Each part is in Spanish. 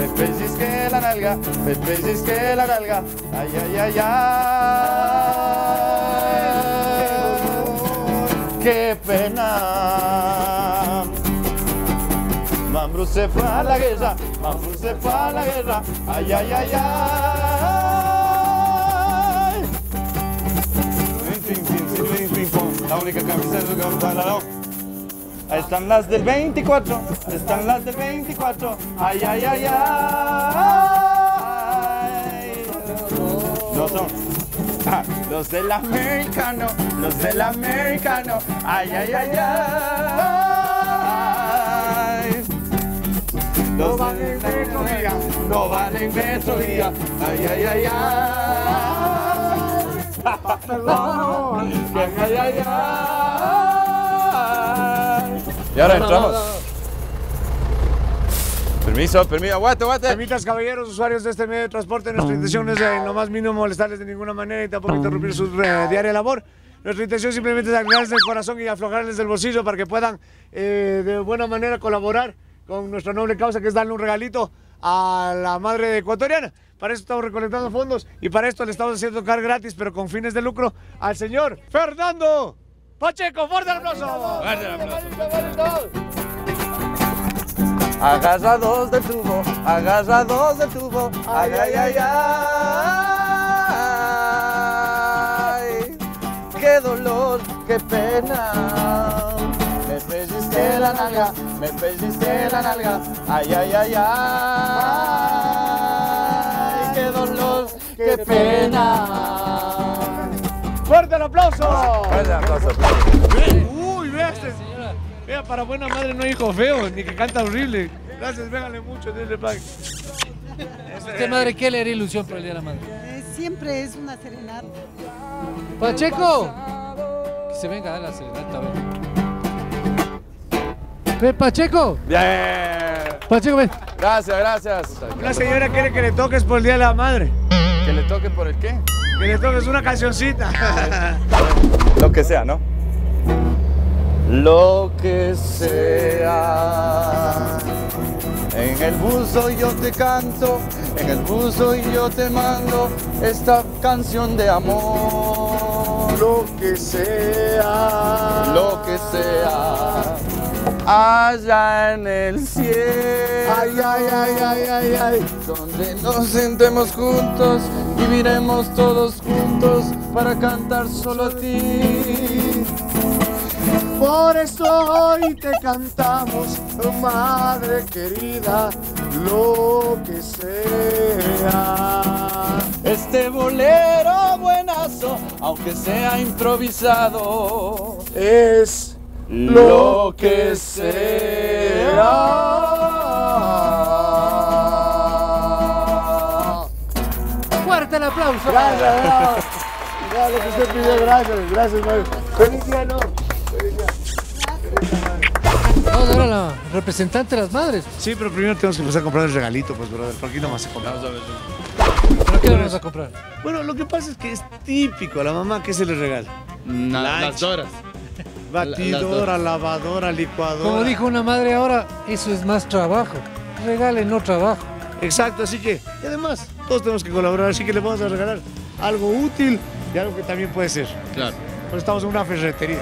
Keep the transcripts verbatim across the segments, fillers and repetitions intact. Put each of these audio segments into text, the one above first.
me pellizqué la nalga, me pellizqué la nalga, ay, ay, ay, ay, qué pena. Mambrú se fue a la guerra, Mambrú se fue a la guerra, ay, ay, ay, ay. La única camiseta que vamos a la. Ahí están las del veinticuatro, ahí están las del veinticuatro, ay, ay, ay, ay. No son. Ah, los del americano, los del americano, ay, ay, ay, ay. Los no valen metro día, no valen metro día, ay, ay, ay, ay. Perdón, ay, ay, ay, ay. Y ahora entramos. No, no, no. Permiso, permiso, aguante, aguante. Permitas, caballeros, usuarios de este medio de transporte, nuestra intención es en lo más mínimo molestarles de ninguna manera y tampoco interrumpir su eh, diaria labor. Nuestra intención simplemente es agregarles el corazón y aflojarles del bolsillo para que puedan eh, de buena manera colaborar con nuestra noble causa, que es darle un regalito a la madre ecuatoriana. Para eso estamos recolectando fondos y para esto le estamos haciendo tocar gratis, pero con fines de lucro, al señor Fernando Pacheco. ¡Fuerte el aplauso! ¡Fuerte el aplauso! Agarrados del tubo, agarrados del tubo, ay, ay, ay, ay, qué dolor, qué pena. Me pellizqué la nalga, me pellizqué la nalga, ay, ay, ay, ay, qué dolor, qué pena. ¡Fuerte el aplauso! ¡Fuerte el aplauso! ¡Uy, vea este! Vea, para buena madre no hay hijo feo, ni que canta horrible. Gracias, véngale mucho, denle pague. ¿Usted, madre, qué le haría ilusión para el Día de la Madre? Eh, siempre es una serenata. ¡Pacheco! Que se venga a dar la serenata, a ver. ¡Ven, Pacheco! ¡Bien! Pacheco, ven. Gracias, gracias. La señora quiere que le toques por el Día de la Madre. ¿Que le toque por el qué? Que le toques una cancioncita. Lo que sea, ¿no? Lo que sea. En el buzo yo te canto, en el buzo yo te mando esta canción de amor. Lo que sea. Lo que sea. Allá en el cielo. Ay, ay, ay, ay, ay, ay. Donde nos sentemos juntos, viviremos todos juntos para cantar solo a ti. Por eso hoy te cantamos, madre querida, lo que sea. Este bolero buenazo, aunque sea improvisado, es lo que sea. ¡Fuerte el aplauso! Gracias, no. Ya lo que usted pidió, gracias, gracias, madre. Feliz día, no. Vamos a ver a la representante de las madres. Sí, pero primero tenemos que empezar a comprar el regalito, pues, brother. Por aquí nomás se compra. ¿Pero qué le vamos a comprar? Bueno, lo que pasa es que es típico a la mamá que se le regala. Na, las doras. Batidora, lavadora, licuadora. Como dijo una madre ahora, eso es más trabajo. Regalen no trabajo. Exacto, así que, y además, todos tenemos que colaborar, así que le vamos a regalar algo útil y algo que también puede ser. Claro. Pues estamos en una ferretería.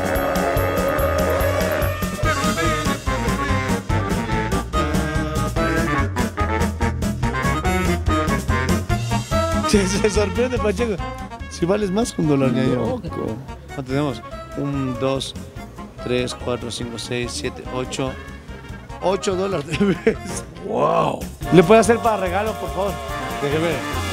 Se, se sorprende, Pacheco. Si vales más que un dólar, ya yo. ¿Cuánto tenemos? Un, dos, tres, cuatro, cinco, seis, siete, ocho. Ocho dólares de vez. ¡Wow! ¿Le puede hacer para regalo, por favor? Déjeme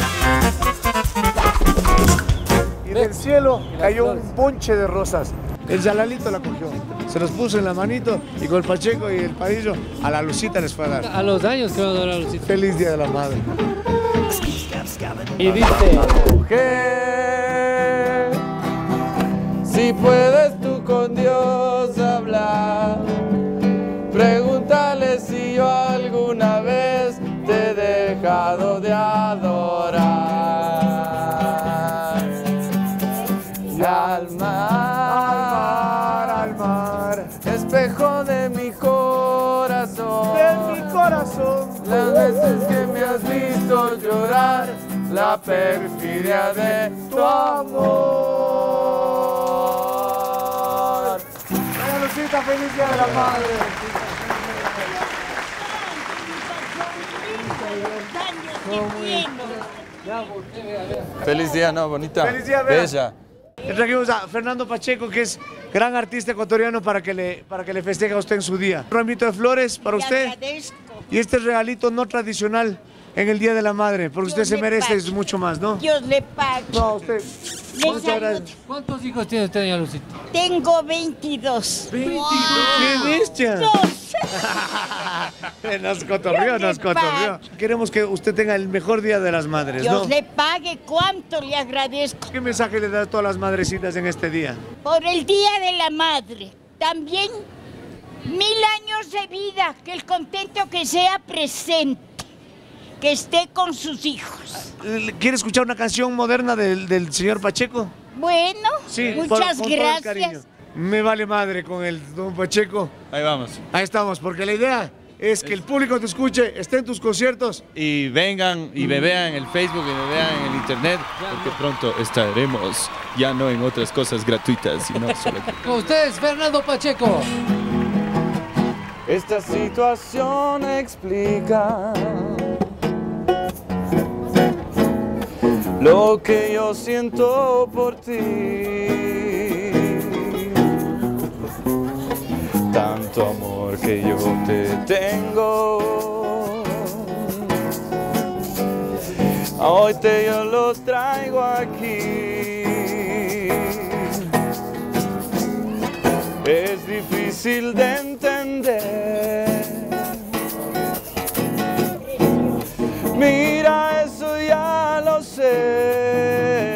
ver. Y del cielo cayó un bonche de rosas. El Yalalito la cogió. Se los puso en la manito y con el Pacheco y el Padillo a la Lucita les fue a dar. A los años que van a dar a Lucita. Feliz Día de la Madre. Y dice... Mujer, si puedes tú con Dios hablar, pregúntale si yo alguna vez te he dejado de adorar. Y al mar, al mar, espejo de mi corazón, de mi corazón, las veces que me has visto llorar, la perfidia de tu amor. Doña Lucita, feliz Día de la Madre. Feliz día, ¿no? Bonita. Feliz día, vea. Bella. Le trajimos a Fernando Pacheco, que es gran artista ecuatoriano, para que le, para que le festeje a usted en su día. Un ramito de flores para Le usted. agradezco. Y este regalito no tradicional en el Día de la Madre, porque Dios usted se le merece pague. mucho más, ¿no? Dios le pague. No, usted. Le Muchas saludo. gracias. ¿Cuántos hijos tiene usted, doña Lucita? Tengo veintidós. ¡Qué bestia! Dos. Nos cotorrió, nos cotorrió. Queremos que usted tenga el mejor Día de las Madres, Dios ¿no? le pague. ¿Cuánto le agradezco? ¿Qué mensaje le das a todas las madrecitas en este día? Por el Día de la Madre. También mil años de vida. Que el contento que sea presente. Que esté con sus hijos. ¿Quiere escuchar una canción moderna del, del señor Pacheco? Bueno, por- muchas con todo el cariño. gracias. Me vale madre con el don Pacheco. Ahí vamos. Ahí estamos, porque la idea es que el público te escuche, esté en tus conciertos. Y vengan y me vean en el Facebook y me vean en el internet, porque pronto estaremos ya no en otras cosas gratuitas, sino solo aquí. Con ustedes, Fernando Pacheco. Esta situación explica lo que yo siento por ti. Tanto amor que yo te tengo. Hoy te yo lo traigo aquí. Es difícil de entender. Mira, eso ya lo sé.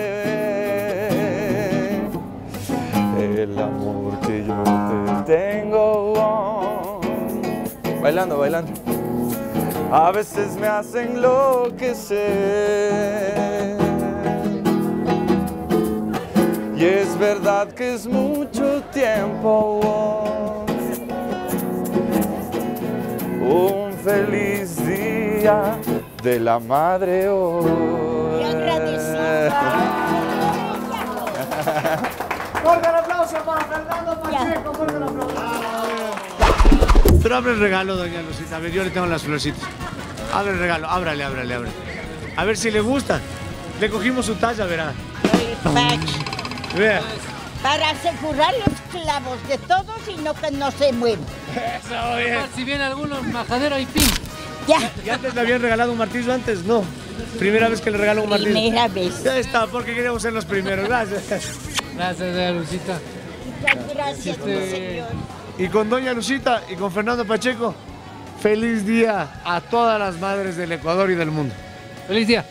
El amor que yo te tengo. Bailando, bailando. A veces me hacen enloquecer. Y es verdad que es mucho tiempo. Un feliz día de la madre hoy. Y agradecida. ¡Fuerte el aplauso para Fernando Pacheco! ¡Fuerte el aplauso! Pero abre el regalo, doña Lucita. A ver, yo le tengo las florcitas. Abre el regalo, ábrale, ábrale, ábrale. A ver si le gusta. Le cogimos su talla, verá. Vea. Para asegurar los clavos de todos y no que no se muevan. Eso, bien. Si viene alguno, majadero y pin. Ya. ¿Y antes le habían regalado un martillo antes? No. Primera vez que le regalo un martillo. Primera vez. Ya está, porque queríamos ser los primeros. Gracias. Gracias, doña Lucita. Muchas gracias, mi Este- señor. Y con doña Lucita y con Fernando Pacheco, feliz día a todas las madres del Ecuador y del mundo. Feliz día.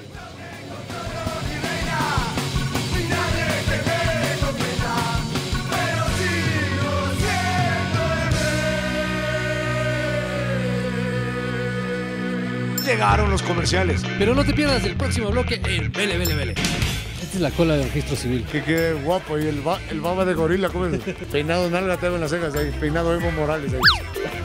Llegaron los comerciales. Pero no te pierdas el próximo bloque en Vele, Vele, Vele. Esta es la cola del registro civil. Que qué guapo. Y el, ba- el baba de gorila, ¿cómo es? Peinado nalga, te hago en las cejas ahí. Peinado Evo Morales ahí.